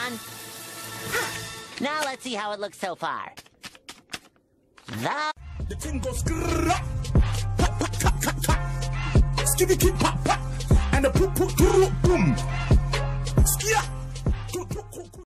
done. Now let's see how it looks so far. The thing goes grrrr, pop, pop, tap, tap, tap. Skibby keep pop, pop, and the poop, poop, boom.